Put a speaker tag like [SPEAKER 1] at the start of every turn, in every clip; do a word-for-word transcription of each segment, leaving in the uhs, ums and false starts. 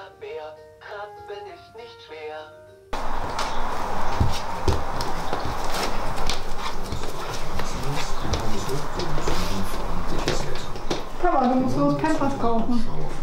[SPEAKER 1] der Bär, Krabben ist nicht schwer.
[SPEAKER 2] Papa, du musst los Pampers kaufen.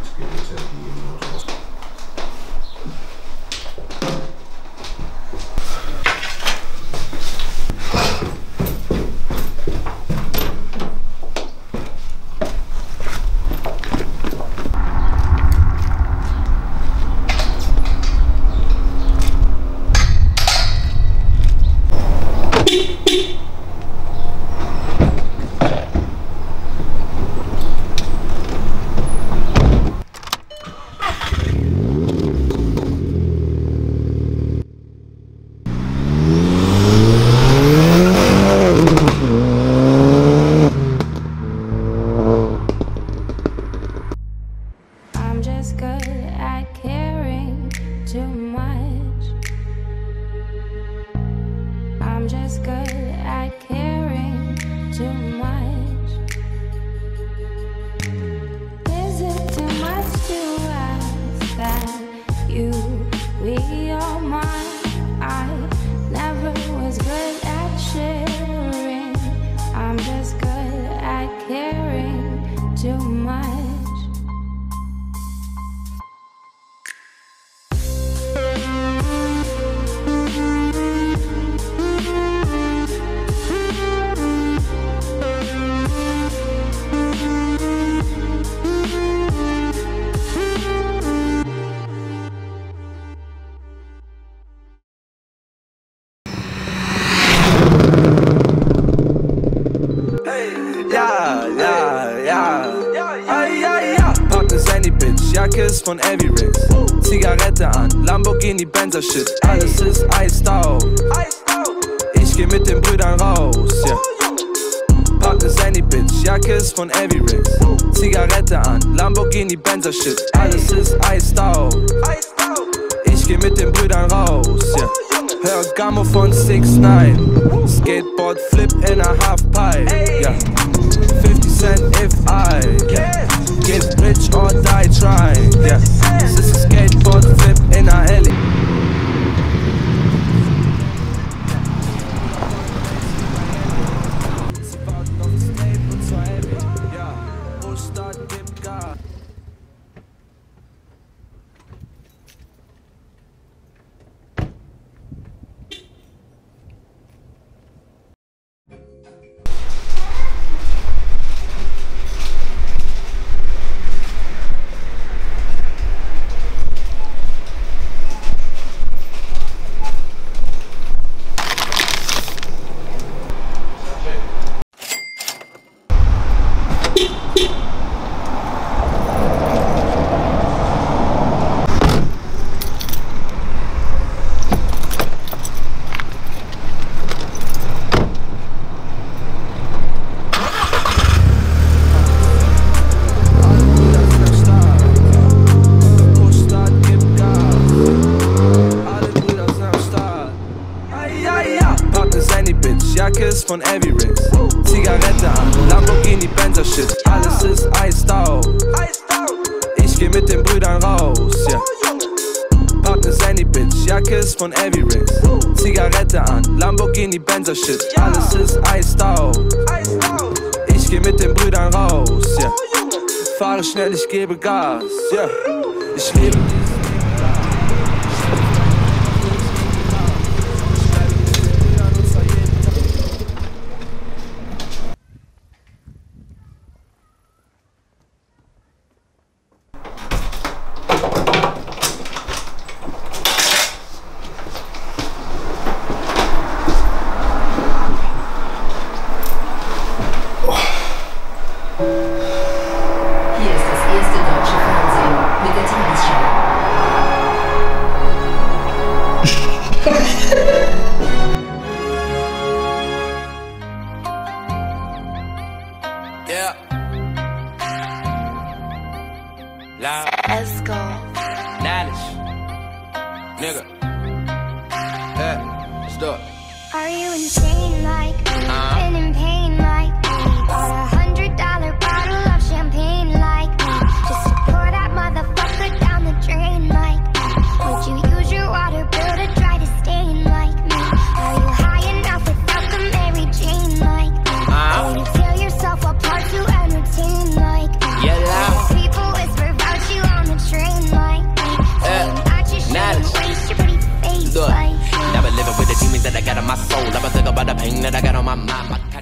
[SPEAKER 3] I'm just good at caring too much. Is it too much to ask that you be all mine? I never was good at sharing. I'm just good at caring too much.
[SPEAKER 4] Ja, ja, ja, ja, ja, ja. Pack ne Sandy Bitch, Jacke ist von Avirex. Zigarette an, Lamborghini, Benzer Shit. Alles ist iced out. Ich geh mit den Brüdern raus, yeah. Pack ne Sandy Bitch, Jacke ist von Avirex. Zigarette an, Lamborghini, Benzer Shit. Alles ist iced out. Ich geh mit den Brüdern raus, yeah. Hör Gammo von six nine. Skateboard flip in a half pipe, yeah. fifty cent if I, yeah. Get rich or die trying, yeah. This is a skateboard flip in a heli. Sie warten auf das Tape und zwar heavy, ja. Wo starten, gib Gas. Jacke ist von Avirex. Zigarette an, Lamborghini, Benzer Shit. Alles ist iced out. Ich geh mit den Brüdern raus, yeah. Pack ne Sandy Bitch, Jacke ist von Avirex. Zigarette an, Lamborghini, Benzer Shit. Alles ist iced out. Ich geh mit den Brüdern raus, yeah. Fahre schnell, ich gebe Gas, yeah. Ich lebe dieses yeah. La.
[SPEAKER 3] Let's go.
[SPEAKER 4] Nanish. Nigga. Yeah. Let's do it.
[SPEAKER 5] Are you insane like me?
[SPEAKER 4] Uh-huh.
[SPEAKER 5] Been in pain like me? Bought a hundred dollar bottle of champagne like me? Just to pour that motherfucker down the drain like
[SPEAKER 6] thing that I got on my mind. My